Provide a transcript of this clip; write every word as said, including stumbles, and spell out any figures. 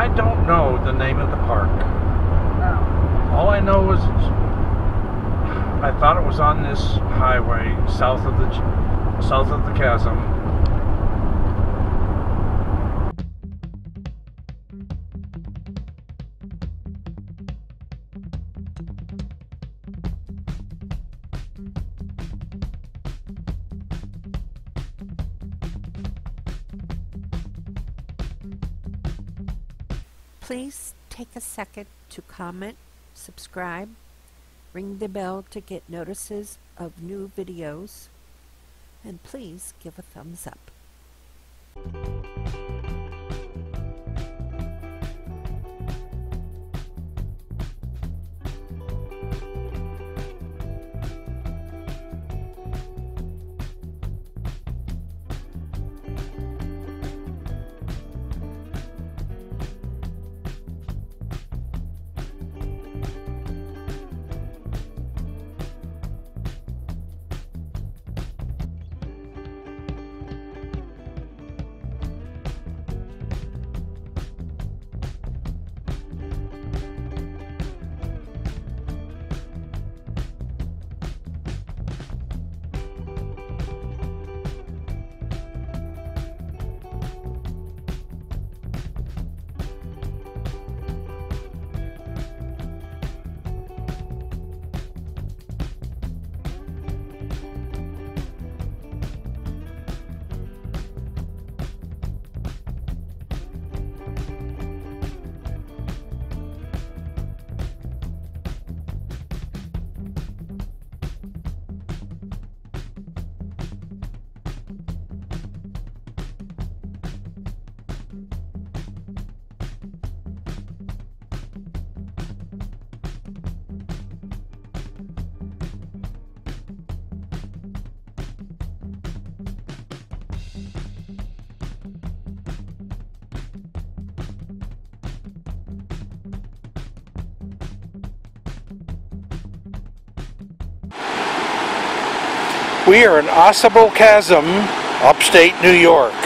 I don't know the name of the park. Oh. All I know is I thought it was on this highway south of the south of the chasm. Please take a second to comment, subscribe, ring the bell to get notices of new videos, and please give a thumbs up. We are in Ausable Chasm, upstate New York.